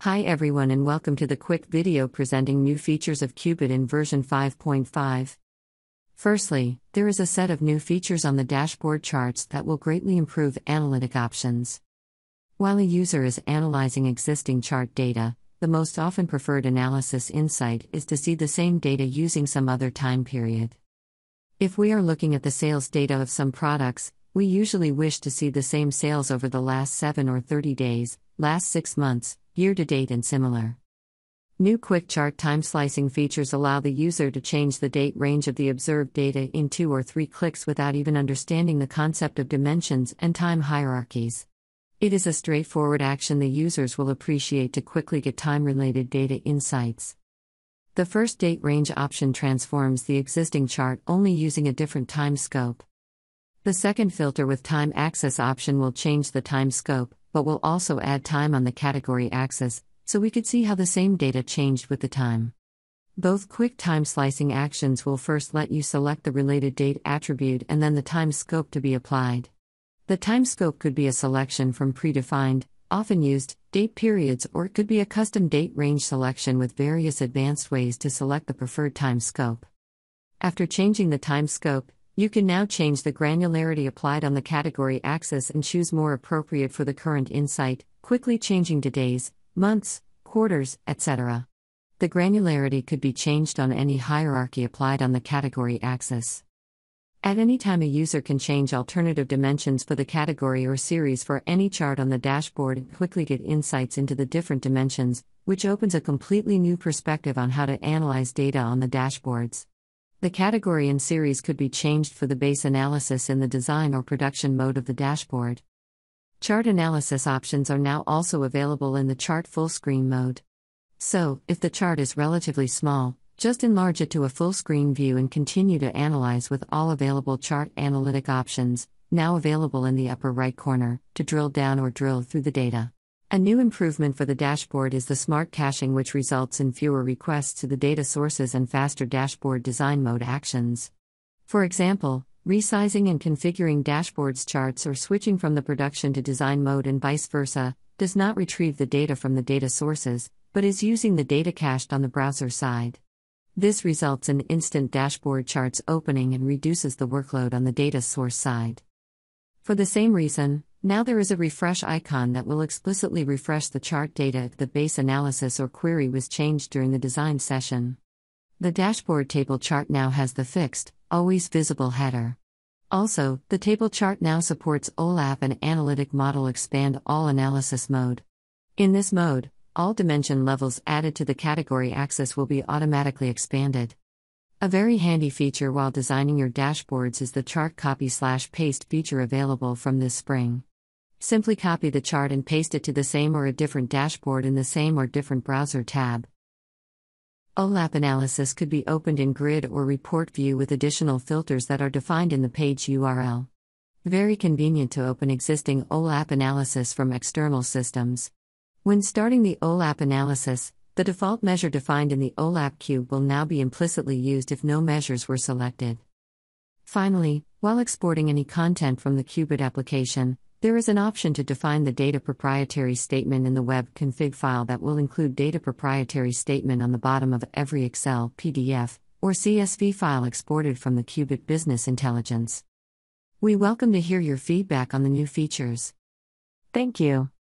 Hi everyone and welcome to the quick video presenting new features of Kyubit in version 5.5. Firstly, there is a set of new features on the dashboard charts that will greatly improve analytic options. While a user is analyzing existing chart data, the most often preferred analysis insight is to see the same data using some other time period. If we are looking at the sales data of some products, we usually wish to see the same sales over the last 7 or 30 days, last 6 months, year to date and similar. New quick chart time slicing features allow the user to change the date range of the observed data in 2 or 3 clicks without even understanding the concept of dimensions and time hierarchies. It is a straightforward action the users will appreciate to quickly get time-related data insights. The first date range option transforms the existing chart only using a different time scope. The second filter with time axis option will change the time scope, but will also add time on the category axis, so we could see how the same data changed with the time. Both quick time slicing actions will first let you select the related date attribute and then the time scope to be applied. The time scope could be a selection from predefined, often used, date periods, or it could be a custom date range selection with various advanced ways to select the preferred time scope. After changing the time scope, you can now change the granularity applied on the category axis and choose more appropriate for the current insight, quickly changing to days, months, quarters, etc. The granularity could be changed on any hierarchy applied on the category axis. At any time, a user can change alternative dimensions for the category or series for any chart on the dashboard and quickly get insights into the different dimensions, which opens a completely new perspective on how to analyze data on the dashboards. The category and series could be changed for the base analysis in the design or production mode of the dashboard. Chart analysis options are now also available in the chart full screen mode. So, if the chart is relatively small, just enlarge it to a full screen view and continue to analyze with all available chart analytic options, now available in the upper right corner, to drill down or drill through the data. A new improvement for the dashboard is the smart caching, which results in fewer requests to the data sources and faster dashboard design mode actions. For example, resizing and configuring dashboards charts or switching from the production to design mode and vice versa does not retrieve the data from the data sources, but is using the data cached on the browser side. This results in instant dashboard charts opening and reduces the workload on the data source side. For the same reason, now there is a refresh icon that will explicitly refresh the chart data if the base analysis or query was changed during the design session. The dashboard table chart now has the fixed, always visible header. Also, the table chart now supports OLAP and Analytic Model Expand All Analysis mode. In this mode, all dimension levels added to the category axis will be automatically expanded. A very handy feature while designing your dashboards is the chart copy/paste feature available from this spring. Simply copy the chart and paste it to the same or a different dashboard in the same or different browser tab. OLAP analysis could be opened in grid or report view with additional filters that are defined in the page URL. Very convenient to open existing OLAP analysis from external systems. When starting the OLAP analysis, the default measure defined in the OLAP cube will now be implicitly used if no measures were selected. Finally, while exporting any content from the Kyubit application, there is an option to define the data proprietary statement in the web config file that will include data proprietary statement on the bottom of every Excel, PDF, or CSV file exported from the Kyubit-Business-Intelligence. We welcome to hear your feedback on the new features. Thank you.